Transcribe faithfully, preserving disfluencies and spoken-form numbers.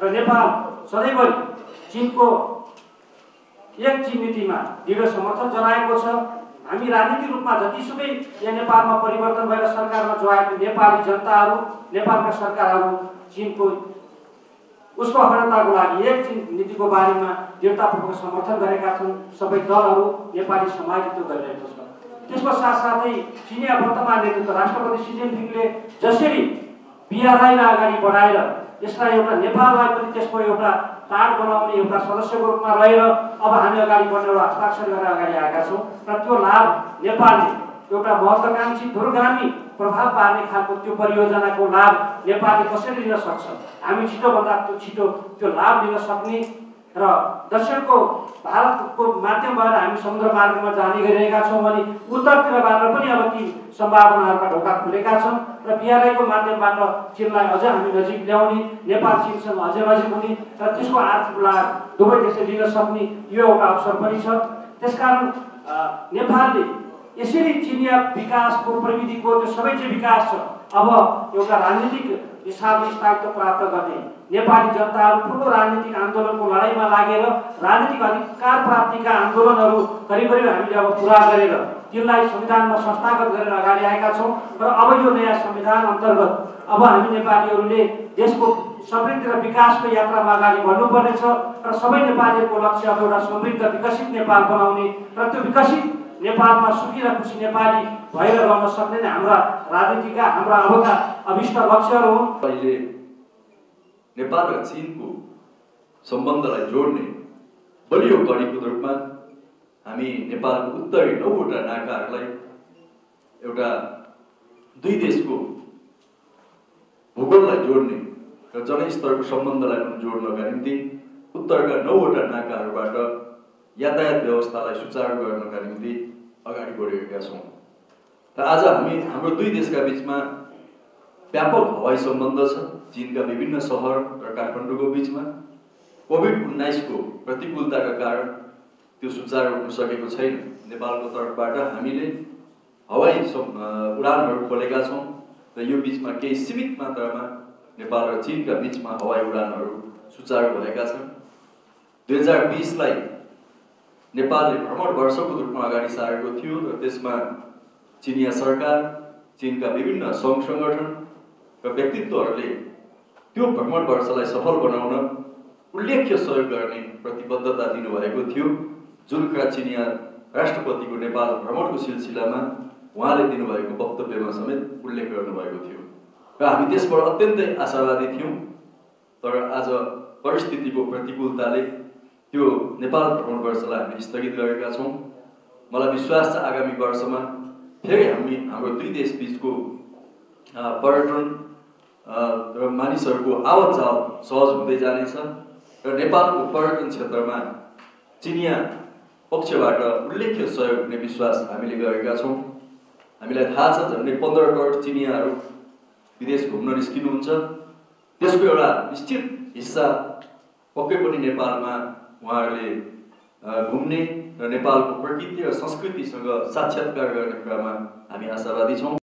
र नेपाल सधैँभरि चीनको एक चीन नीतिमा दृढ समर्थन जनाएको छ। हामी राजनीतिक रूपमा जतिसुकै यहाँ नेपालमा परिवर्तन भएर सरकारमा जोआएको नेपाली जनताहरू, नेपालका सरकारहरू चीनको उसको अखण्डताको लागि एक चीन नीतिको बारेमा दृढतापूर्वक समर्थन गरेका छन्। सबै दलहरू नेपाली समाजले त्यो गरिरहेको छ। त्यसको साथसाथै चिनिया वर्तमान नेतृत्व राष्ट्रपति सी जिनपिङले जसरी बिआरआईलाई अगाडि बढाएर यसलाई एउटा नेपाललाई पनि त्यसको एउटा पार्ट बनाउने एउटा सदस्यको रूपमा रहेर अब हामी अगाडि बढ्ने एउटा हस्ताक्षर गरेर अगाडि आएका छौँ र त्यो लाभ नेपालले एउटा महत्त्वकांक्षी दूरगामी प्रभाव पार्ने खालको त्यो परियोजनाको लाभ नेपालले कसरी लिन सक्छ, हामी छिटोभन्दा छिटो त्यो लाभ लिन सक्ने र दक्षिणको भारतको माध्यमबाट हामी समुद्र मार्गमा जाने गरिरहेका छौँ भने उत्तरतिरबाट पनि अब ती सम्भावनाहरूका ढोका खुलेका छन् र बिआरआईको माध्यमबाट चीनलाई अझ हामी नजिक ल्याउने, नेपाल चीनसँग अझ नजिक हुने र त्यसको आर्थिक लाभ दुवै देशले लिन सक्ने यो एउटा अवसर पनि छ। त्यसकारण नेपालले यसरी चिनिया विकासको प्रविधिको त्यो सबै चाहिँ विकास छ अब एउटा राजनीतिक हिसाबले स्थायित्व प्राप्त गर्ने नेपाली जनताहरू ठुलो राजनीतिक आन्दोलनको लडाइँमा लागेर राजनीतिक अधिकार प्राप्तिका आन्दोलनहरू करिब करिब हामीले अब पुरा गरेर तिनलाई संविधानमा संस्थागत गरेर अगाडि आएका छौँ र अब यो नयाँ संविधान अन्तर्गत अब हामी नेपालीहरूले देशको समृद्धि र विकासको यात्रामा अगाडि बढ्नुपर्नेछ र सबै नेपालीहरूको लक्ष्य अब एउटा समृद्ध विकसित नेपाल बनाउने र त्यो विकसित नेपालमा सुखी र खुसी नेपाली भएर रहन सक्ने नै हाम्रा राजनीतिका हाम्रा अबका अभिष्ट लक्ष्यहरू हुन्। अहिले नेपाल र चीनको सम्बन्धलाई जोड्ने बलियो कडीको रूपमा हामी नेपालको उत्तरी नौवटा नाकाहरूलाई एउटा दुई देशको भूगोललाई जोड्ने र जनस्तरको सम्बन्धलाई पनि जोड्नका निम्ति उत्तरका नौवटा नाकाहरूबाट यातायात व्यवस्थालाई सुचारू गर्नका निम्ति अगाडि बढेका छौँ। र आज हामी हाम्रो दुई देशका बिचमा व्यापक हवाई सम्बन्ध छ। चीनका विभिन्न सहर र काठमाडौँको बिचमा कोभिड उन्नाइसको प्रतिकूलताका कारण त्यो सुचारू हुन सकेको छैन। नेपालको तर्फबाट हामीले हवाई उडानहरू खोलेका छौँ र यो बिचमा केही सीमित मात्रामा नेपाल र चीनका बिचमा हवाई उडानहरू सुचारू भएका छन्। दुई हजार बिसलाई नेपालले भ्रमण वर्षको रूपमा अगाडि सारेको थियो र त्यसमा चिनिया सरकार, चीनका विभिन्न सङ्घ सङ्गठन र व्यक्तित्वहरूले त्यो भ्रमण वर्षलाई सफल बनाउन उल्लेख्य सहयोग गर्ने प्रतिबद्धता दिनुभएको थियो, जुन चिनिया राष्ट्रपतिको नेपाल भ्रमणको सिलसिलामा उहाँले दिनुभएको वक्तव्यमा समेत उल्लेख गर्नुभएको थियो र हामी त्यसबाट अत्यन्तै आशावादी थियौँ। तर आज परिस्थितिको प्रतिकूलताले त्यो नेपाल भ्रमण वर्षलाई हामी स्थगित गरेका छौँ। मलाई विश्वास छ आगामी वर्षमा फेरि हामी हाम्रो दुई देश बिचको पर्यटन र मानिसहरूको आवत जावत सहज हुँदै जानेछ र नेपालको पर्यटन क्षेत्रमा चिनिया पक्षबाट उल्लेख्य सहयोग हुने विश्वास हामीले गरेका छौँ। हामीलाई थाहा छ झन्डै पन्ध्र करोड चिनियाहरू विदेश घुम्न निस्किनुहुन्छ। त्यसको एउटा निश्चित हिस्सा पक्कै पनि नेपालमा उहाँहरूले घुम्ने र नेपालको प्रकृति र संस्कृतिसँग साक्षात्कार गर्ने कुरामा हामी आशावादी छौँ।